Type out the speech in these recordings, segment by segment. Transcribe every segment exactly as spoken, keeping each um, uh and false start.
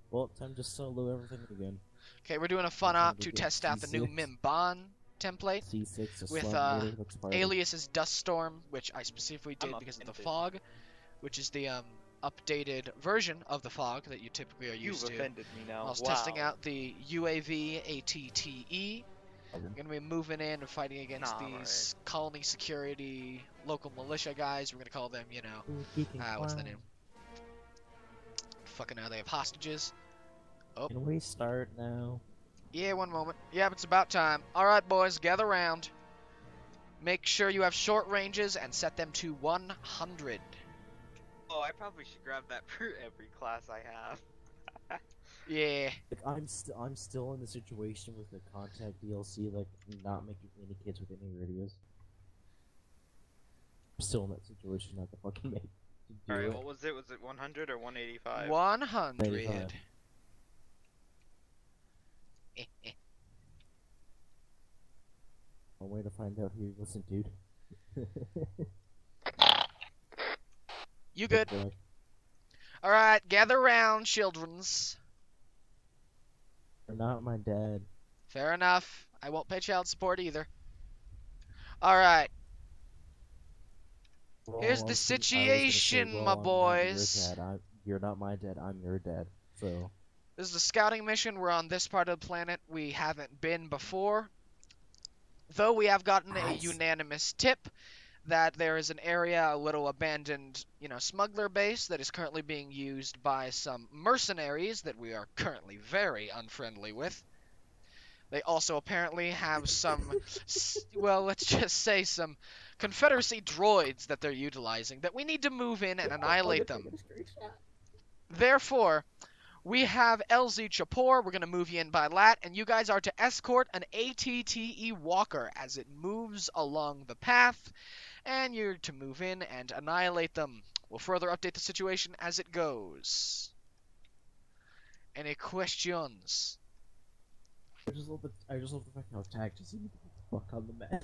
Well, time to solo everything again. Okay, we're doing a I'm fun trying op to to get test out the new C six. Mimban template C six, a with slug uh, meter, that's part of it. alias's Dust Storm, which I specifically I'm did because of the offended. fog, which is the um, updated version of the fog that you typically are used You've to. offended me now. I was Wow. testing out the U A V A T T E. Um, We're gonna be moving in and fighting against Nah, these colony security local militia guys. We're gonna call them, you know, Ooh, geeking uh, what's the clown. name? Fucking hell, they have hostages. Oh, Can we start now? yeah, one moment. Yep, it's about time. All right, boys, gather round. Make sure you have short ranges and set them to one hundred. Oh, I probably should grab that for every class I have. Yeah. Like, I'm still I'm still in the situation with the contact D L C, like not making any kids with any radios. I'm still in that situation, not to fucking make. To do Alright, it. what was it? Was it one hundred or one eighty-five? one hundred. eighty-five. One way to find out who you listen, dude. You good? Okay. All right, gather round, childrens. You're not my dad. Fair enough. I won't pay child support either. All right. Well, Here's I the was gonna- I was gonna say, situation, well, my I'm not boys. Your dad. I'm, you're not my dad. I'm your dad. So. This is a scouting mission. We're on this part of the planet we haven't been before. Though we have gotten a Nice. unanimous tip that there is an area, a little abandoned, you know, smuggler base that is currently being used by some mercenaries that we are currently very unfriendly with. They also apparently have some, well, let's just say some Confederacy droids that they're utilizing that we need to move in and annihilate them. Therefore, we have L Z Chapor. We're going to move you in by lat, and you guys are to escort an A T T E walker as it moves along the path, and you're to move in and annihilate them. We'll further update the situation as it goes. Any questions? I just love the I just love the fact how tagged is even the fuck on the map.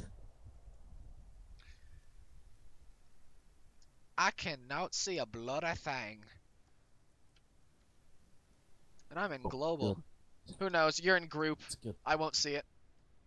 I cannot see a bloody thing. And I'm in Oh, global. good. Who knows? You're in group. It's good. I won't see it.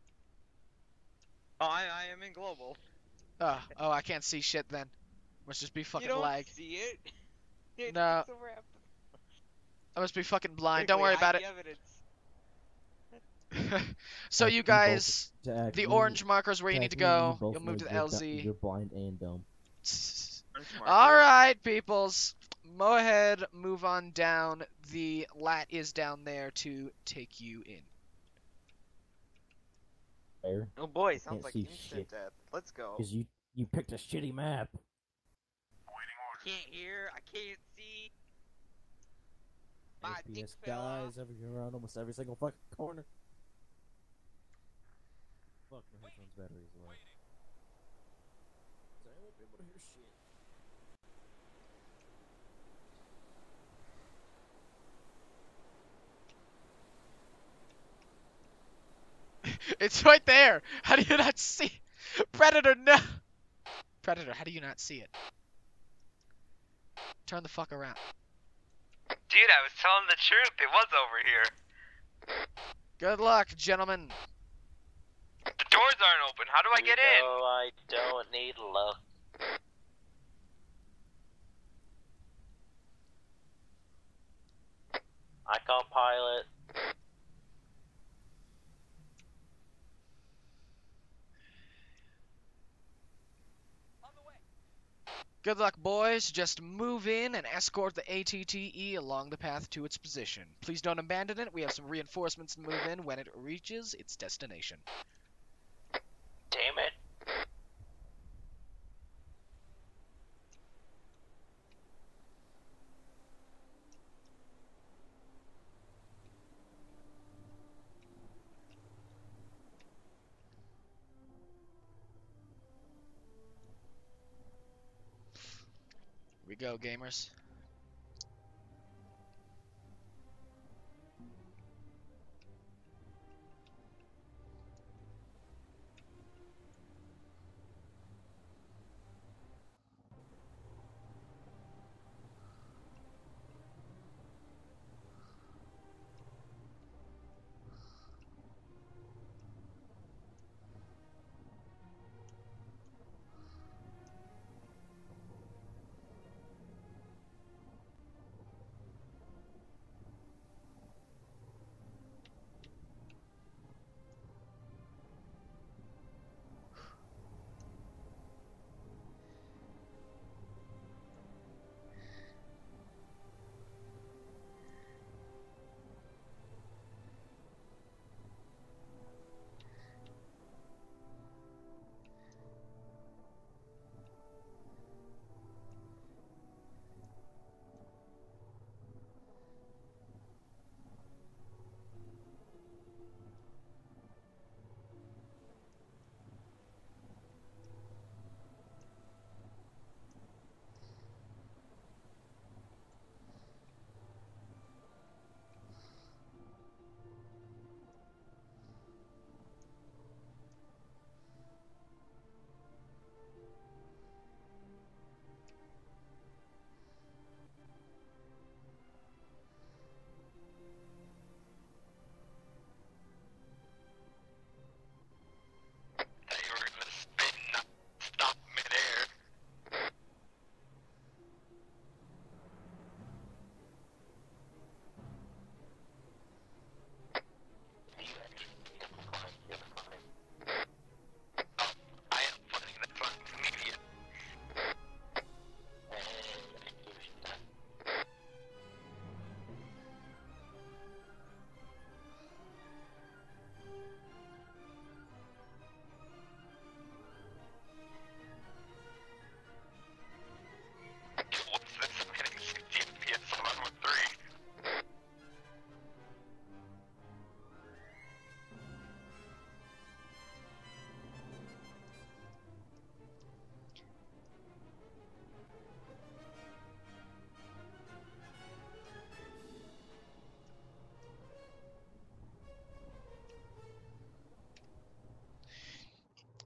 Oh, I, I am in global. Oh, oh, I can't see shit then. Must just be fucking You don't lag. see it. It No. takes over half I must be fucking blind. the- Don't worry Quickly, about hide it. the evidence. So Tag you me both- guys, tag the me- orange marker's where you need tag to me and you go. both You'll move know to the you're L du- Z. You're blind and dumb. Orange marker. Alright, peoples. Go ahead, move on down. The lat is down there to take you in. Fair. Oh boy, I sounds can't like see instant shit. death. Let's go. Cause you you picked a shitty map. I can't hear. I can't see. My F P dick S fell off. dies every around almost every single fucking corner. Fuck, my headphones battery is low. So I won't be able to hear shit. It's right there! How do you not see? Predator, no! Predator, how do you not see it? Turn the fuck around. Dude, I was telling the truth. It was over here. Good luck, gentlemen. The doors aren't open. How do I get in? No, I don't need luck. I can't pilot. Good luck, boys. Just move in and escort the A T T E along the path to its position. Please don't abandon it. We have some reinforcements to move in when it reaches its destination. Damn it. Here we go, gamers.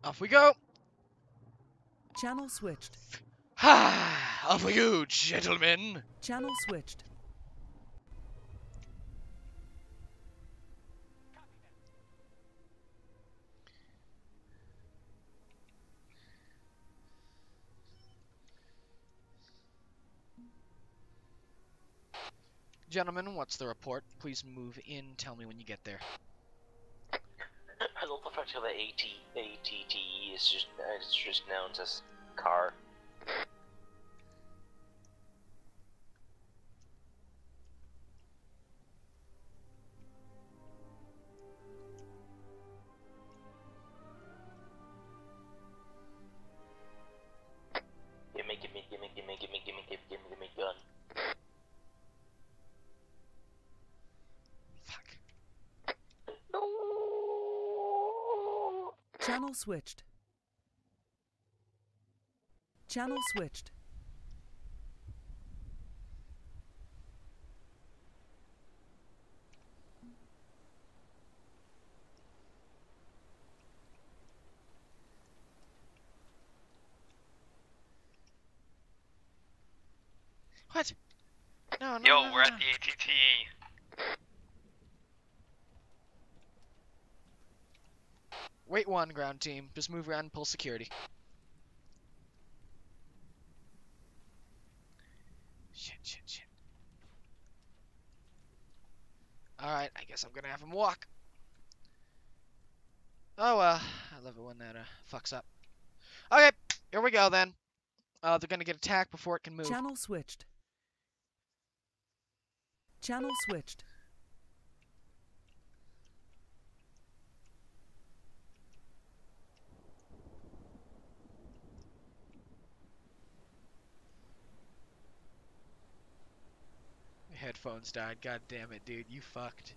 Off we go. Channel switched. Ha! Off we go, gentlemen. Channel switched. Gentlemen, what's the report? Please move in. Tell me when you get there. I love the fact that A T A T T E is just uh, it's just known as car. Gimme, gimme, gimme, gimme, gimme, gimme, gimme, gimme, gimme gun. Fuck. No. Channel switched. Channel switched. What? No, no, Yo, no, we're no. at the A T T E. Wait one, ground team. Just move around and pull security. Shit, shit, shit. Alright, I guess I'm gonna have him walk. Oh well, I love it when that uh, fucks up. Okay, here we go then. Uh, they're gonna get attacked before it can move. Channel switched. Channel switched. My headphones died. God damn it, dude. You fucked.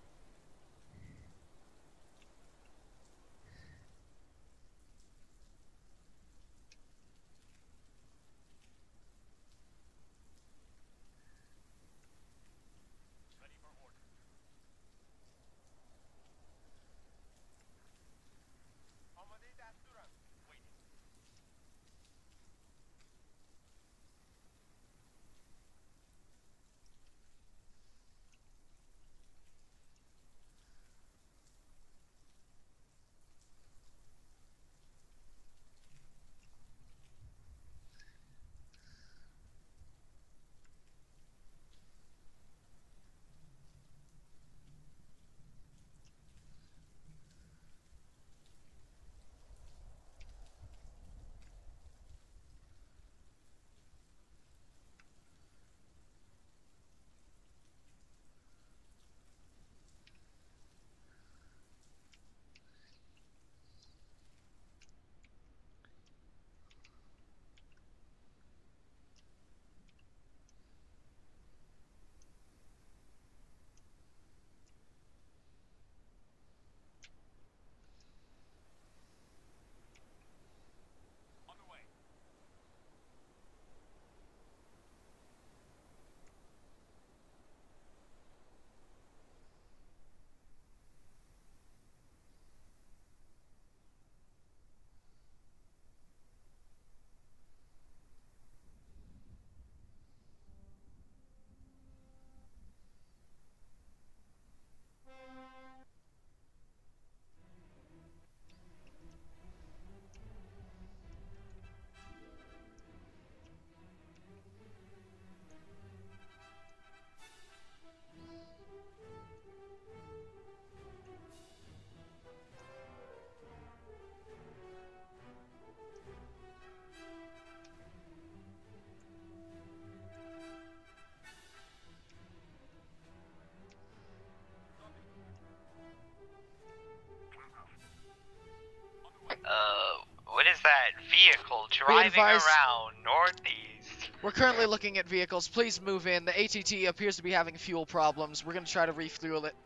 Uh, what is that vehicle driving advised- around northeast? We're currently looking at vehicles. Please move in. The A T T appears to be having fuel problems. We're gonna try to refuel it.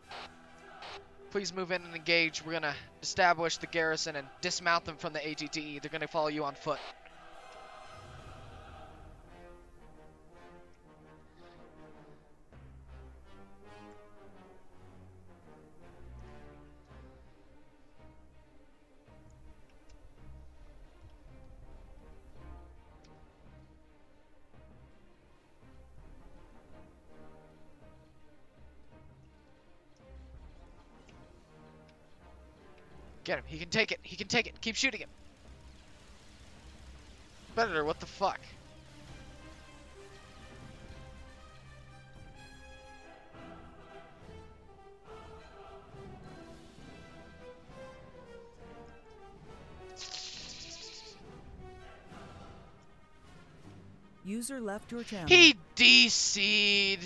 Please move in and engage. We're gonna establish the garrison and dismount them from the A T T E. They're gonna follow you on foot. Get him. He can take it. He can take it. Keep shooting him. Predator, what the fuck? User left your channel. He D C'd.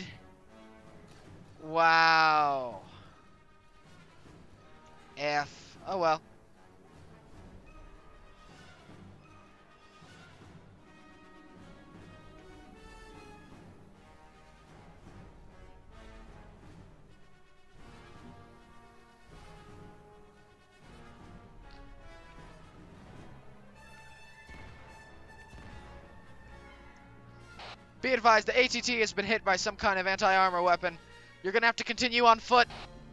Wow. F. Oh well. Be advised, the A T T has been hit by some kind of anti-armor weapon. You're gonna have to continue on foot.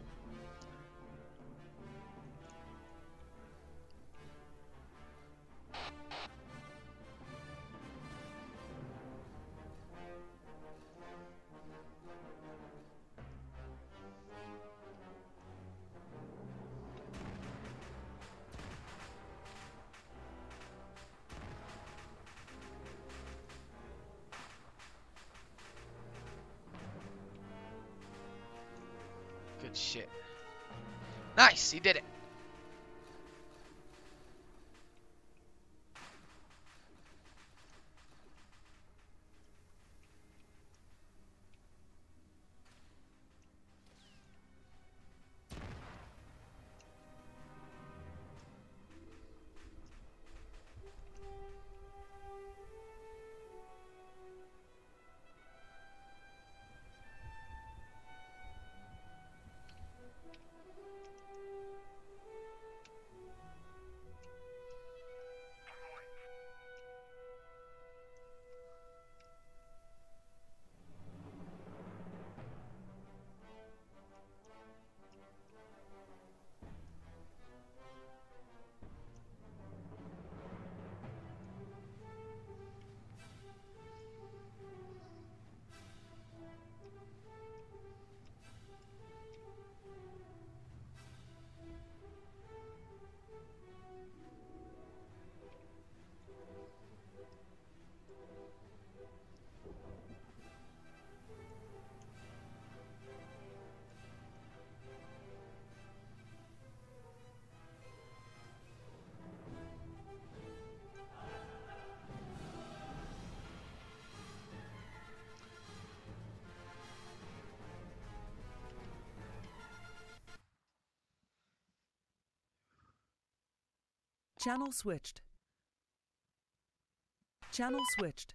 Good shit. Nice, he did it. Channel switched. Channel switched.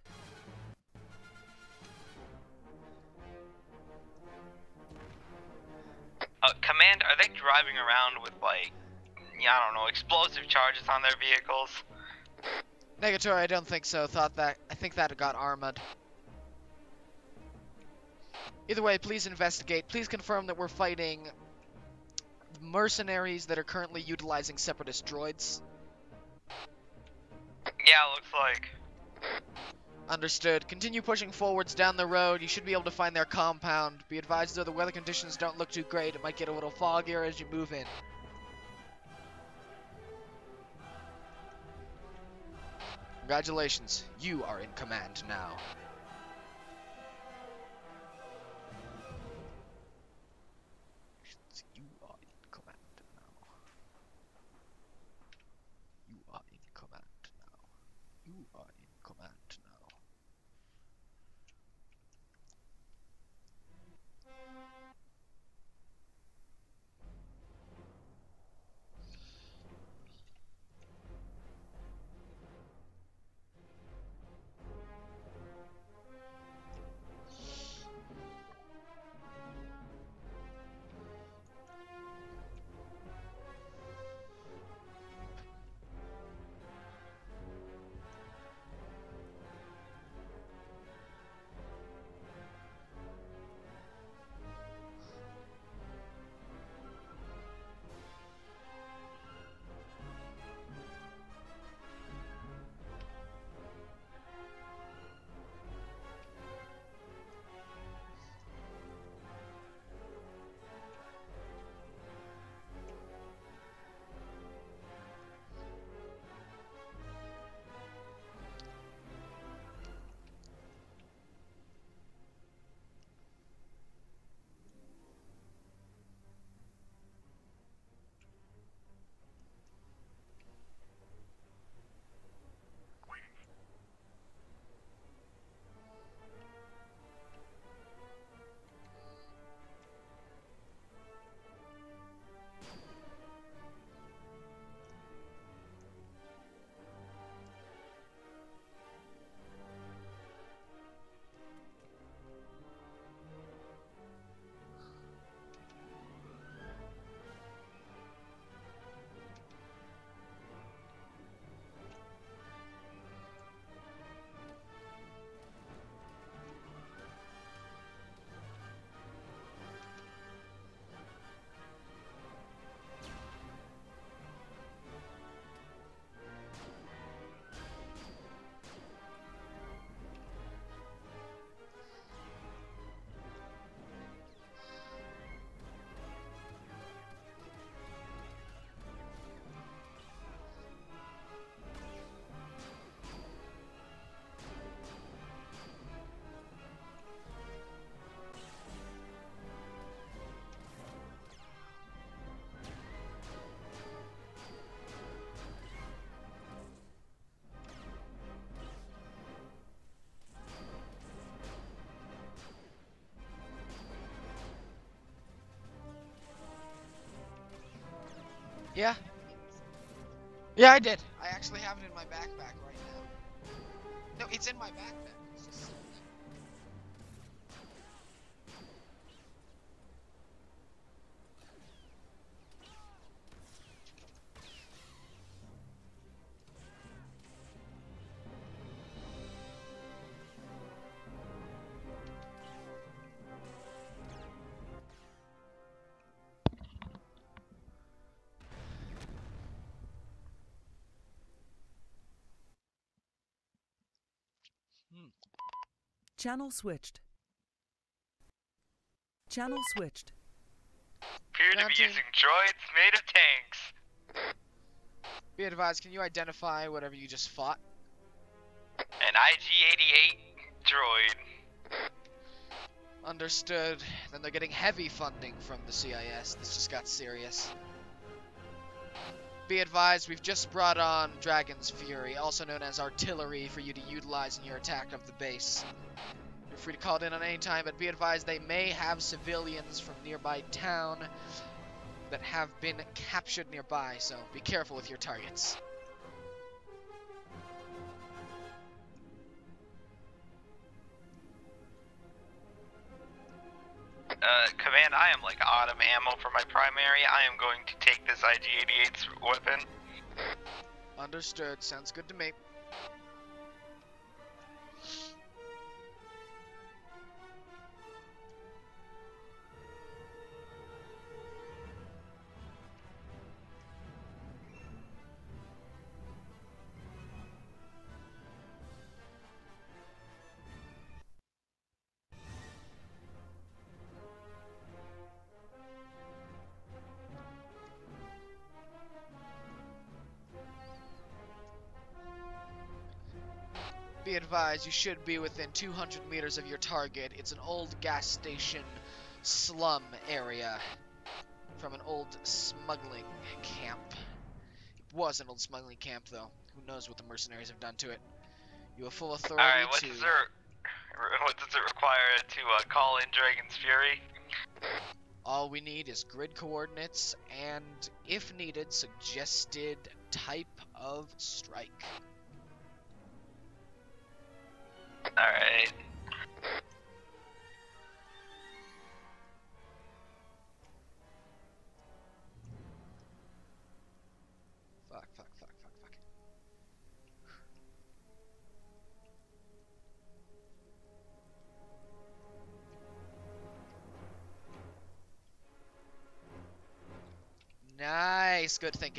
Uh, Command, are they driving around with, like, yeah, I don't know, explosive charges on their vehicles? Negatory, I don't think so. Thought that. I think that got armored. Either way, please investigate. Please confirm that we're fighting mercenaries that are currently utilizing separatist droids. Yeah, looks like. Understood. Continue pushing forwards down the road. You should be able to find their compound. Be advised, though, the weather conditions don't look too great. It might get a little foggier as you move in. Congratulations. You are in command now. You are in command now. You are in command now. You are in command now. Yeah. Yeah, I did. I actually have it in my backpack right now. No, it's in my backpack. It's just sitting there. Hmm. Channel switched. Channel switched. Appear to be Mounting. using droids made of tanks. Be advised, can you identify whatever you just fought? An I G eighty-eight droid. Understood. Then they're getting heavy funding from the C I S. This just got serious. Be advised, we've just brought on Dragon's Fury, also known as artillery, for you to utilize in your attack of the base. You're free to call it in on any time, but be advised they may have civilians from nearby town that have been captured nearby, so be careful with your targets. Uh, Command, I am like out of ammo for my primary. I am going to take this I G eighty-eight's weapon. Understood. Sounds good to me. Be advised, you should be within two hundred meters of your target. It's an old gas station slum area from an old smuggling camp. It was an old smuggling camp, though. Who knows what the mercenaries have done to it. You have full authority Alright, what to... does it, what does it require to uh, call in Dragon's Fury? All we need is grid coordinates and, if needed, suggested type of strike. Alright. Fuck, fuck, fuck, fuck, fuck. Nice, good thinking.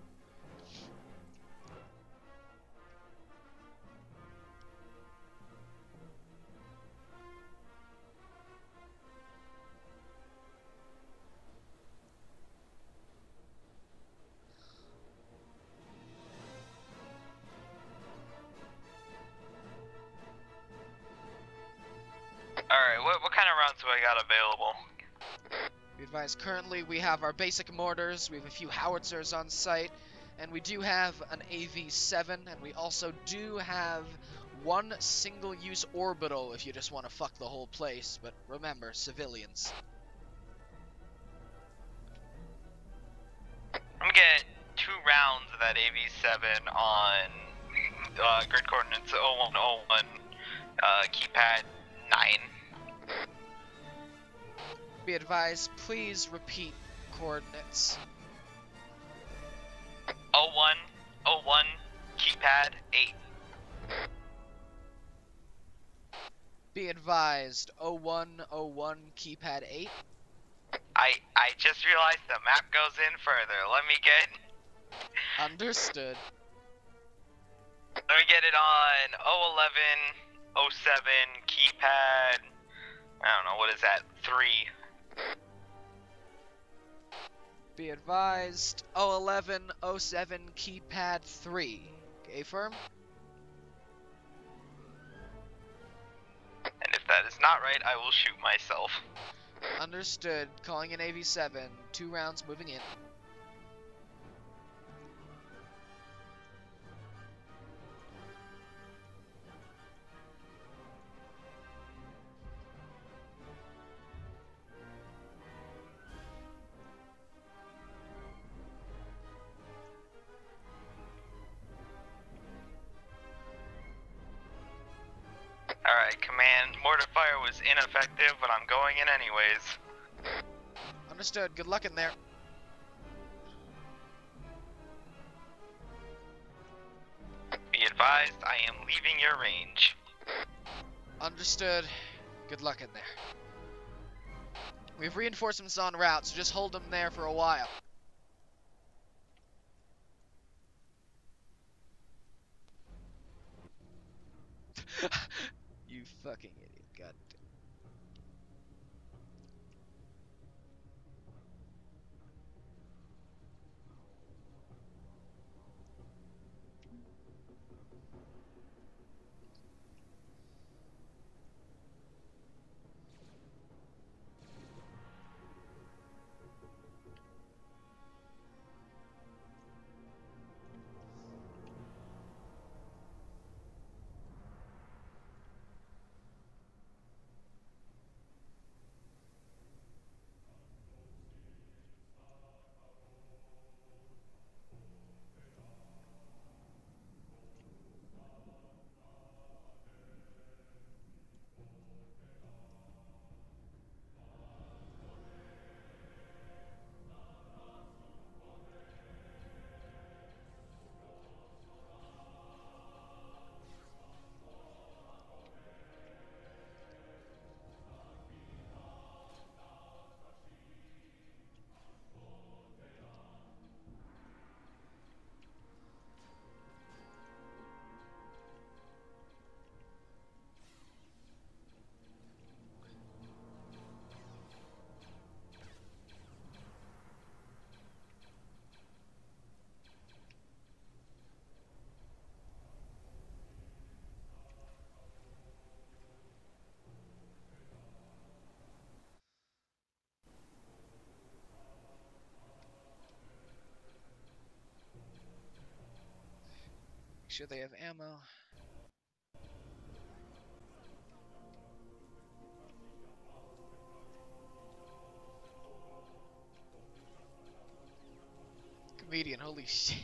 Alright, what, what kind of rounds do I got available? Be advised, currently we have our basic mortars, we have a few howitzers on site, and we do have an A V seven, and we also do have one single-use orbital if you just want to fuck the whole place, but remember, civilians. I'm gonna get two rounds of that A V seven on uh, grid coordinates oh one oh one, uh, keypad nine. Be advised, please repeat coordinates. oh one oh one, keypad eight. Be advised, oh one oh one, keypad eight. I I just realized the map goes in further. Let me get Understood. let me get it on oh eleven oh seven, keypad, I don't know, what is that, three. Be advised, oh eleven oh seven, keypad three. Okay, firm? And if that is not right, I will shoot myself. Understood. Calling in A V seven. Two rounds moving in. Alright, Command, mortar fire was ineffective, but I'm going in anyways. Understood. Good luck in there. Be advised, I am leaving your range. Understood. Good luck in there. We have reinforcements en route, so just hold them there for a while. You fucking idiot. God damn. Make sure they have ammo. Comedian, holy shit.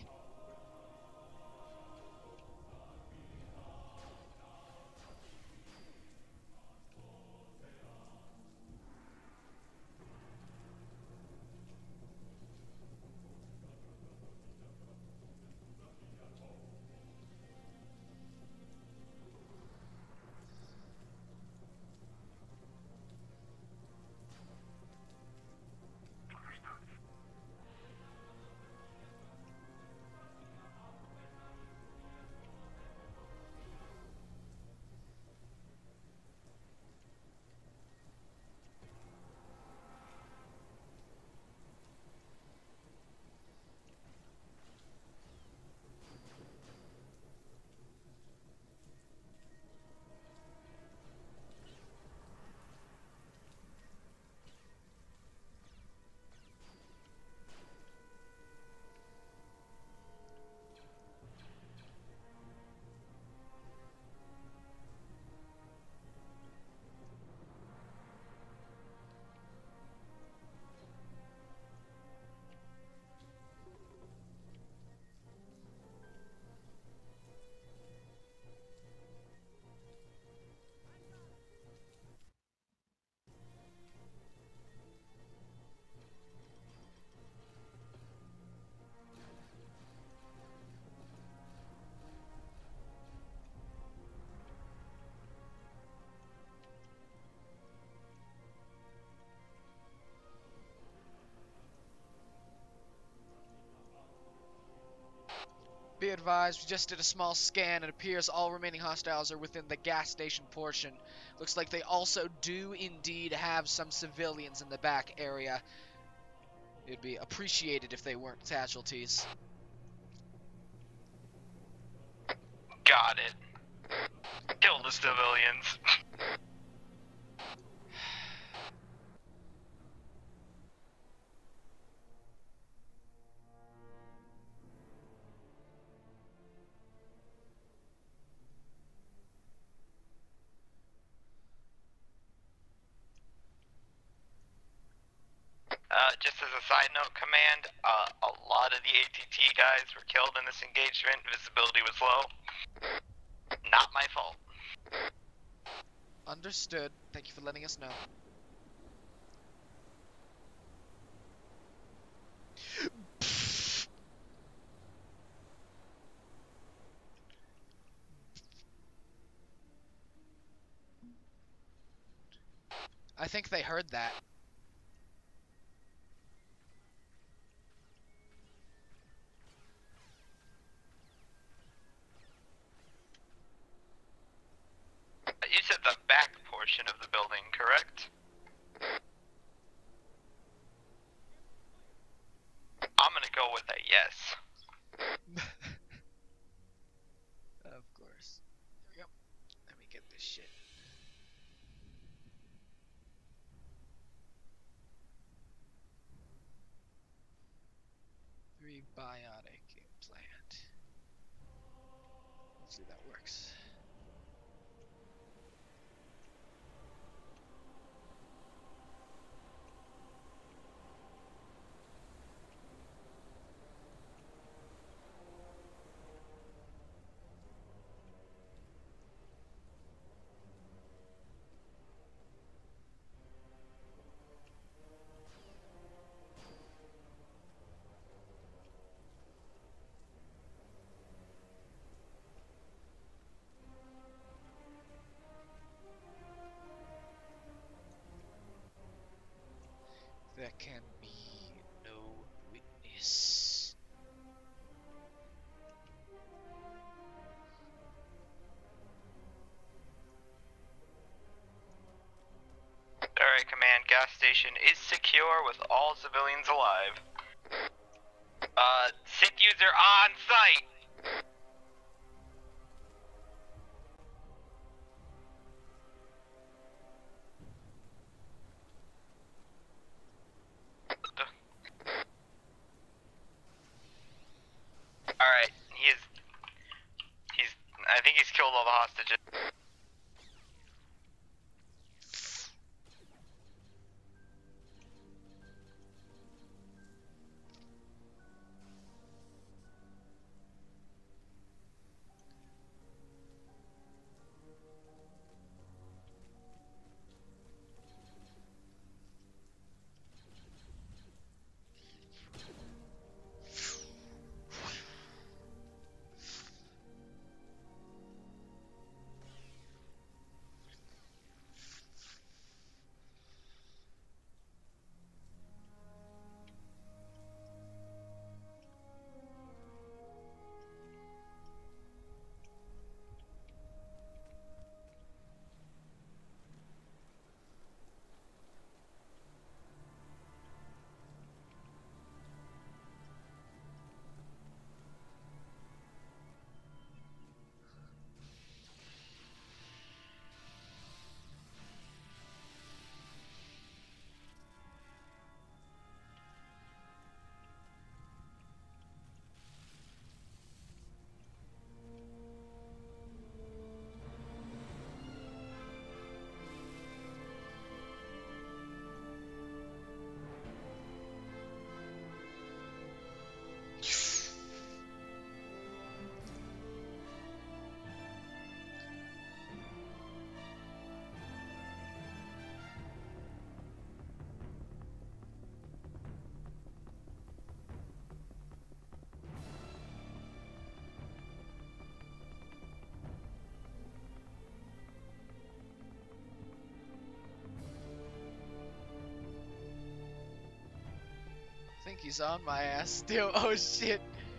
Be advised, we just did a small scan. It appears all remaining hostiles are within the gas station portion. Looks like they also do indeed have some civilians in the back area. It'd be appreciated if they weren't casualties. Got it. Kill the civilians. Uh, just as a side note, Command, uh, a lot of the A T T guys were killed in this engagement. Visibility was low. Not my fault. Understood. Thank you for letting us know. I think they heard that. You said the back portion of the building, correct? I'm gonna go with a yes. Of course. There we go. Let me get this shit. Three biotic implant. Hopefully that works. There can be no witness. Alright, command, gas station is secure with all civilians alive. Uh, sick user on site! Alright, he's... He's... I think he's killed all the hostages. I think he's on my ass still. Oh shit.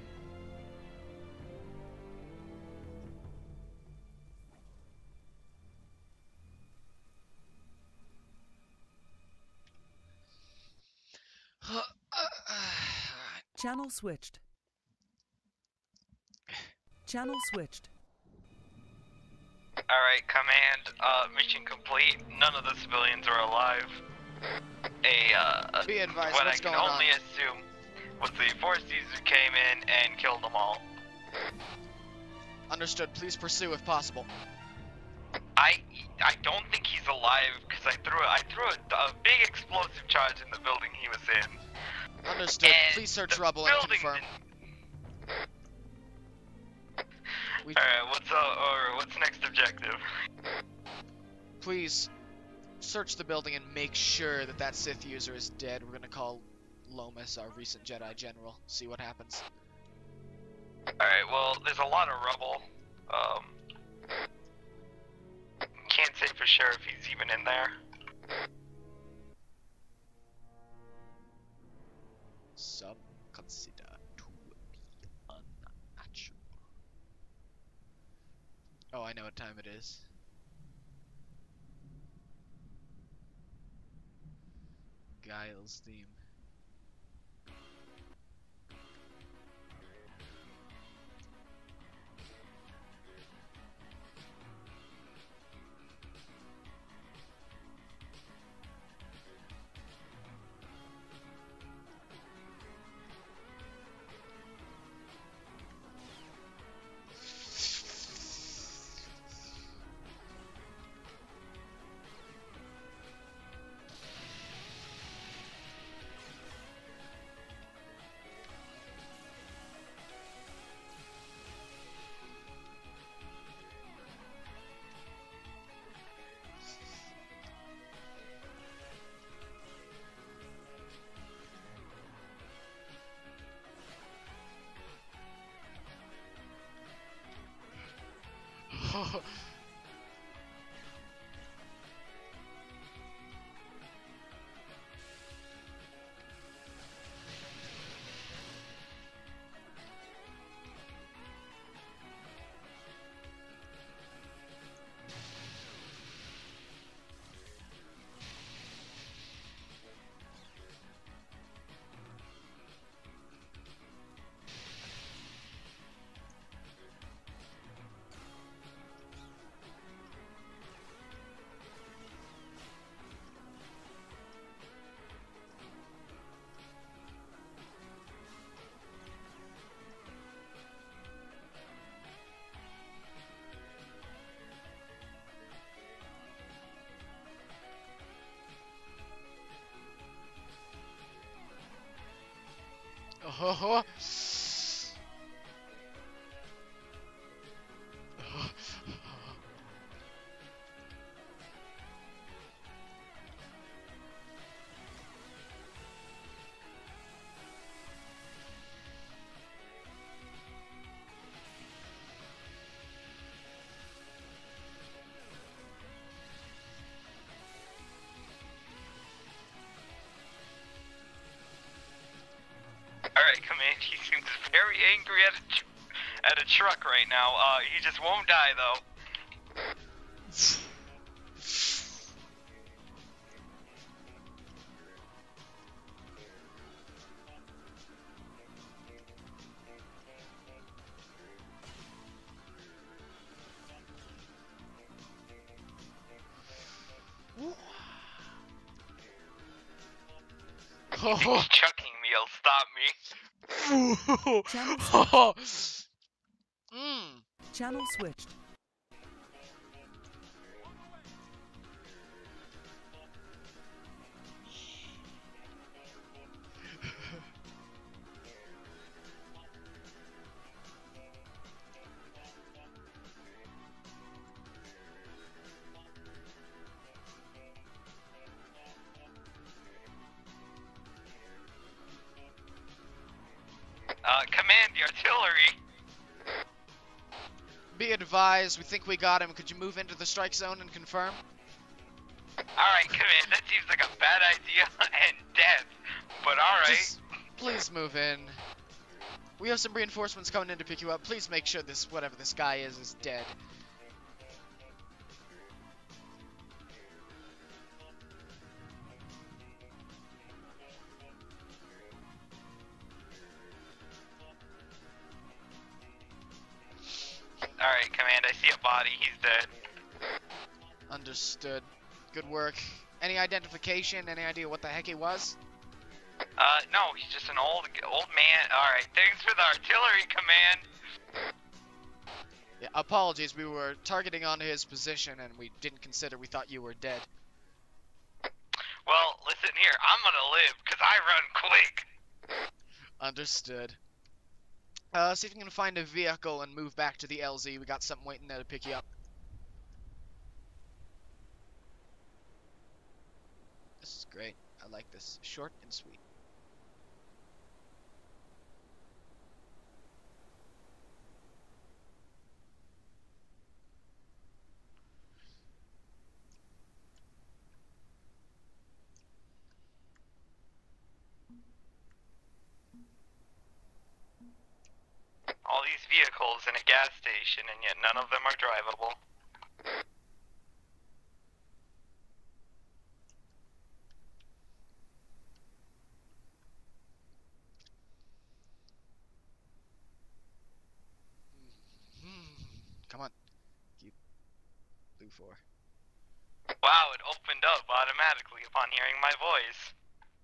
Channel switched. Channel switched. Alright, command, uh, mission complete. None of the civilians are alive. A, uh, Be advised, what what's I can going only on? assume was the force user came in and killed them all. Understood. Please pursue if possible. I, I don't think he's alive because I threw, I threw a, a big explosive charge in the building he was in. Understood. And Please search the rubble and building confirm. We, Alright, what's, uh, or what's next objective? please search the building and make sure that that Sith user is dead. We're gonna call Lomas, our recent Jedi General, see what happens. Alright, well, there's a lot of rubble. Um, can't say for sure if he's even in there. Some consider to be unnatural. Oh, I know what time it is. Guile's theme. Oh. Alright, Command, he seems very angry at a, tr at a truck right now. Uh, he just won't die, though. If he's chucking me, he'll stop me. Channel Oh. Mm. Channel switched. Uh, command the artillery. Be advised, we think we got him. Could you move into the strike zone and confirm? Alright, command, that seems like a bad idea and death, but alright. Just please move in. We have some reinforcements coming in to pick you up. Please make sure this, whatever this guy is, is dead. Alright, command, I see a body, he's dead. Understood. Good work. Any identification? Any idea what the heck he was? Uh, no, he's just an old, old man. Alright, thanks for the artillery, command. Yeah, apologies, we were targeting onto his position and we didn't consider we thought you were dead. Well, listen here, I'm gonna live, cause I run quick. Understood. Uh, see if you can find a vehicle and move back to the L Z. We got something waiting there to pick you up. Great. I like this. Short and sweet. All these vehicles in a gas station, and yet none of them are drivable. Come on. Keep blue four. Wow, it opened up automatically upon hearing my voice.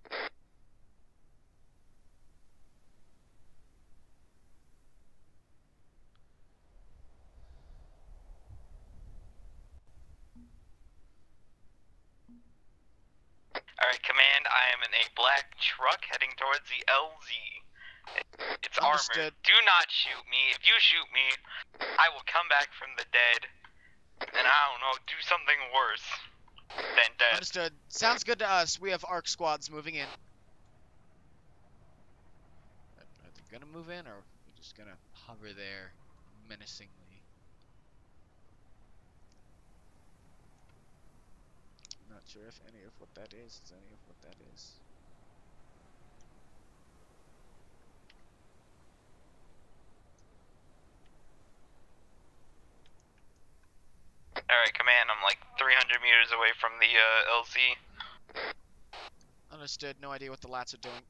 Alright, Command, I am in a black truck heading towards the L Z. It's Understood. armored. Do not shoot me. If you shoot me, I will come back from the dead, and I don't know, do something worse than death. Understood. Sounds good to us. We have ARC squads moving in. Are are they gonna move in, or are we just gonna hover there menacingly? I'm not sure if any of what that is is any of what that is. Alright, Command, I'm like three hundred meters away from the uh, L Z. Understood. No idea what the lats are doing.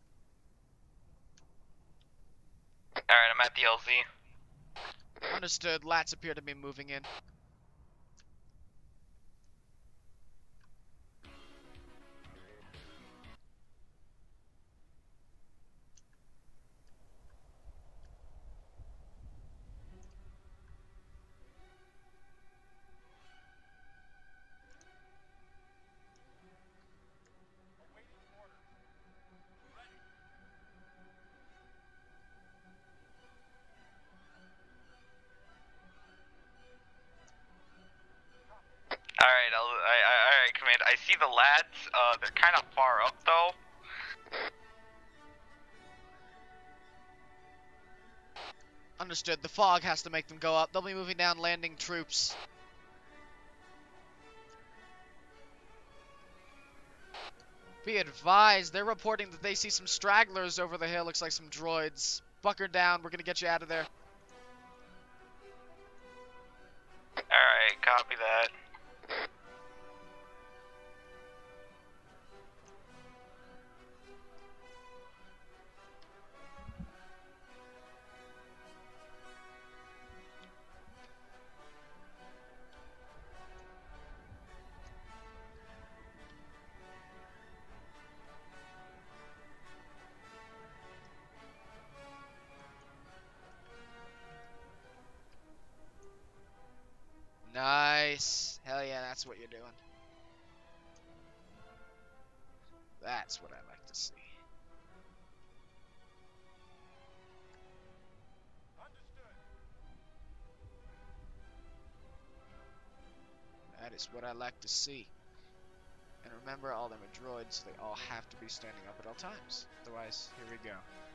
Alright, I'm at the L Z. Understood. Lats appear to be moving in. Alright, I'll, I, I, alright, Command. I see the lads. Uh, they're kind of far up, though. Understood. The fog has to make them go up. They'll be moving down, landing troops. Be advised, they're reporting that they see some stragglers over the hill. Looks like some droids. Bunker down. We're gonna get you out of there. Alright, copy that. Nice. Hell yeah, that's what you're doing. That's what I like to see. That is what I like to see. And remember, all them are droids, so they all have to be standing up at all times. Otherwise, here we go.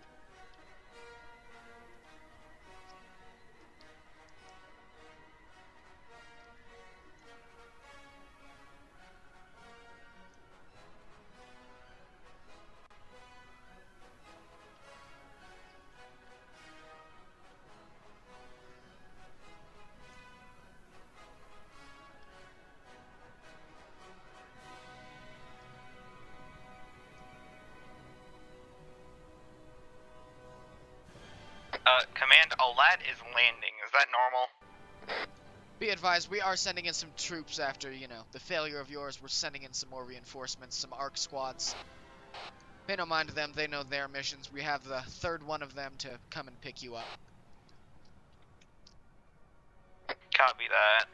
Uh, Command, a lad is landing. Is that normal? Be advised, we are sending in some troops after, you know, the failure of yours. We're sending in some more reinforcements, some ARC squads. Pay no mind to them, they know their missions. We have the third one of them to come and pick you up. Copy that.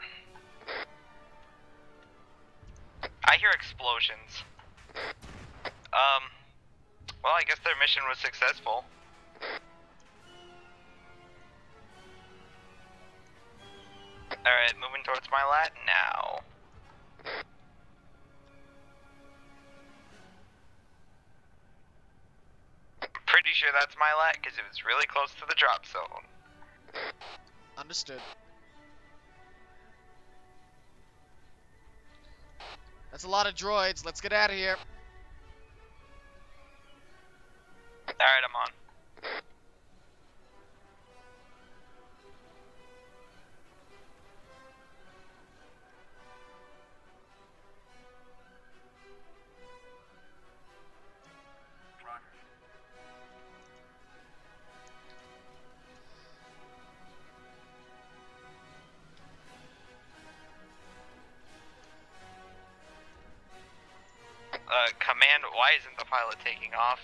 I hear explosions. Um, well, I guess their mission was successful. Alright, moving towards my lat now. sure that's my lat because it was really close to the drop zone. Understood. That's a lot of droids. Let's get out of here. Alright, I'm on. Uh, command, why isn't the pilot taking off?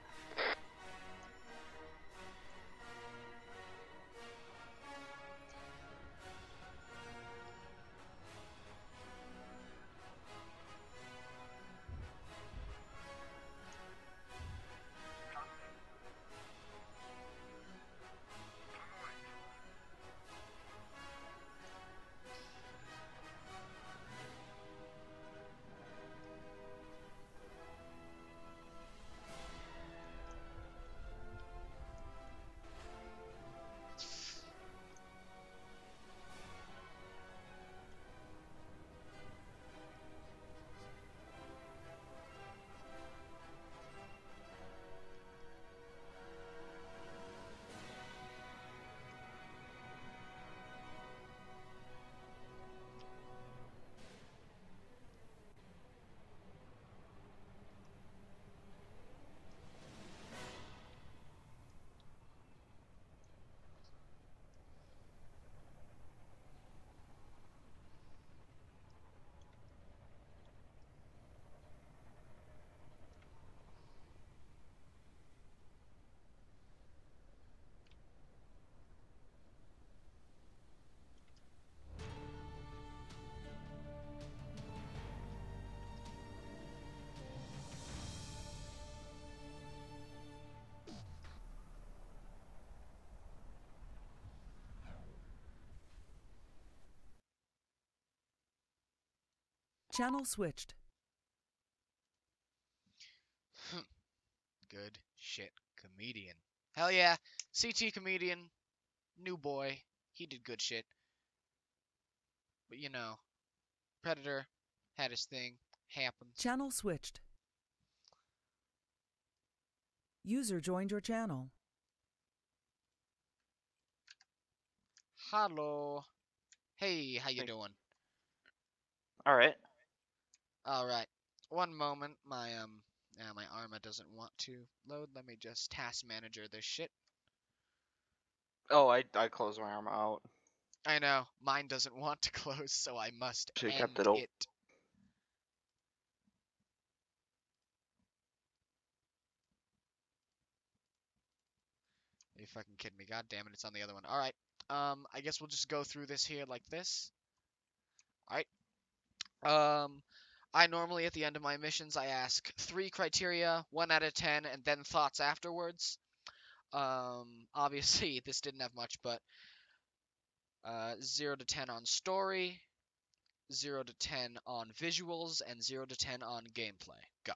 Channel switched. Good shit, comedian. Hell yeah, C T comedian, new boy. He did good shit. But you know, Predator had his thing. Happens. Channel switched. User joined your channel. Hello. Hey, how you doing? Alright. All right. One moment. My um, uh, my Arma doesn't want to load. Let me just task manager this shit. Oh, I, I closed my arm out. I know mine doesn't want to close, so I must Should've end kept it open. it. Are you fucking kidding me? God damn it, it's on the other one. All right. Um, I guess we'll just go through this here like this. All right. Um, I normally at the end of my missions I ask three criteria, one out of ten, and then thoughts afterwards. Um, obviously this didn't have much, but uh, zero to ten on story, zero to ten on visuals, and zero to ten on gameplay. Go.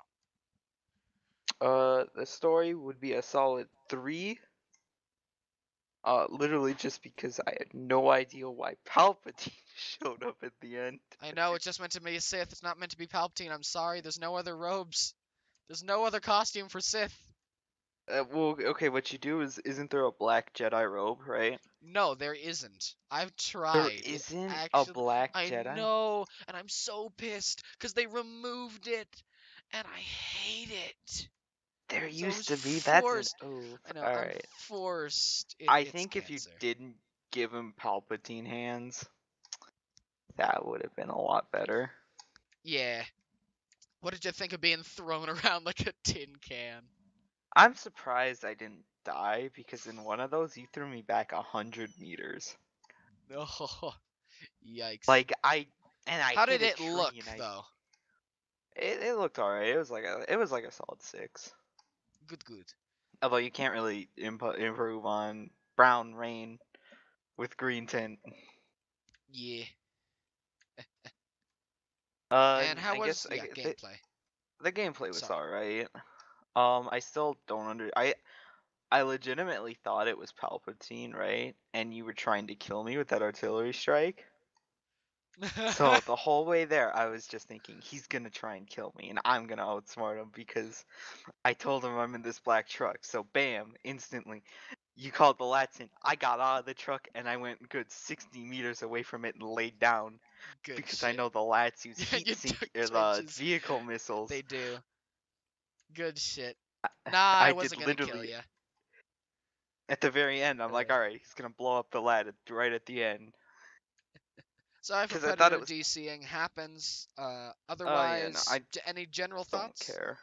Uh, the story would be a solid three. Uh, literally just because I had no idea why Palpatine showed up at the end. I know it's just meant to be a Sith. It's not meant to be Palpatine. I'm sorry. There's no other robes. There's no other costume for Sith. Uh, well, okay, what you do is, isn't there a black Jedi robe, right? No, there isn't. I've There tried. It isn't a actually, black I Jedi? know, and I'm so pissed because they removed it, and I hate it. There So it was used to be. That's an forced. oof. I know. I'm Alright. forced. It, I it's think if you cancer. didn't give him Palpatine hands, that would have been a lot better. Yeah. What did you think of being thrown around like a tin can? I'm surprised I didn't die because in one of those you threw me back a hundred meters. Oh, yikes. Like I and I How hit did a it tree look and I though? it, it looked alright. It was like a it was like a solid six. Good, good. Although you can't really imp- improve on brown rain with green tint. Yeah. Uh, And how I guess was I, yeah the, gameplay? the gameplay was Sorry. alright. Um, I still don't under I I legitimately thought it was Palpatine, right? And you were trying to kill me with that artillery strike. So the whole way there, I was just thinking he's gonna try and kill me, and I'm gonna outsmart him because I told him I'm in this black truck. So bam, instantly, you called the Latin. I got out of the truck and I went good sixty meters away from it and laid down Good because I shit. know the Lats use Yeah, heat you sink took or the trenches. vehicle missiles. They do. Good shit. Nah, I I wasn't did gonna kill literally you. at the very end. I'm like, Uh, all right, he's gonna blow up the Lat at, right at the end sorry for because I thought it Predator was. DCing happens. Uh, Oh yeah, no, otherwise, I j- any general don't thoughts? care.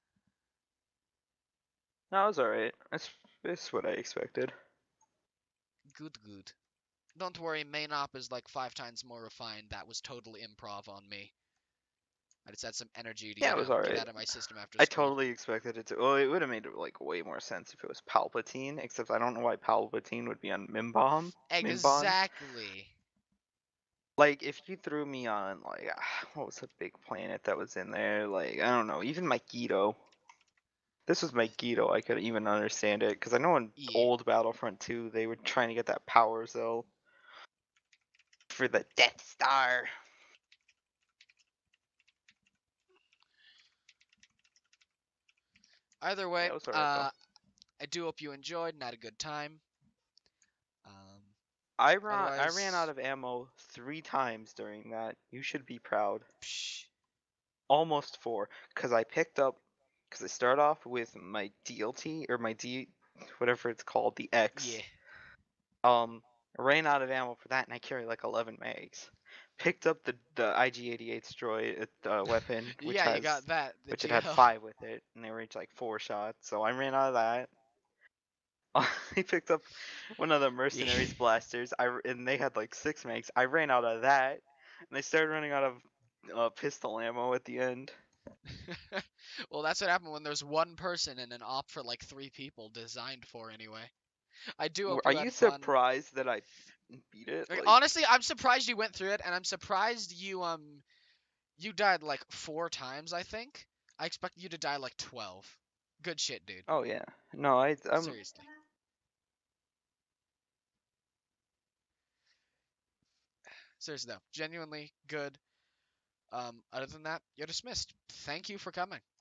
No, it was alright. That's that's what I expected. Good, good. Don't worry, main op is like five times more refined. That was totally improv on me. I just had some energy to, Yeah, you it was know, get alright. out of my system after I school. totally expected it to. Well, it would have made like way more sense if it was Palpatine, except I don't know why Palpatine would be on Mimban. Mimban. Exactly. Like, if you threw me on like what was the big planet that was in there? Like, I don't know, even Magneto. This was Magneto. I could even understand it because I know in Yeah. old Battlefront two they were trying to get that power cell for the Death Star. Either Yeah, way, it was alright though. uh, I do hope you enjoyed and had a good time. Um, I ran I ran out otherwise, of ammo three times during that. You should be proud. psh, Almost four, because I picked up, because I start off with my D L T or my D, whatever it's called, the yeah. X. Um, I ran out of ammo for that, and I carry like eleven mags. Picked up the the I G eighty-eight droid uh, weapon, which Yeah, you has, got that. The which it had G L. five with it, and they were each like four shots. So I ran out of that. I picked up one of the Yeah. mercenaries blasters. I r- and they had like six mags. I ran out of that, and I started running out of uh, pistol ammo at the end. Well, that's what happened when there's one person in an op for like three people, designed for anyway. I do W- hope Are you you had fun. surprised that I beat it? Like, Like, honestly, I'm surprised you went through it, and I'm surprised you um you died like four times. I think I expected you to die like twelve. Good shit, dude. oh yeah, no, I I'm Seriously. Seriously though, genuinely good. Um, other than that, you're dismissed. Thank you for coming.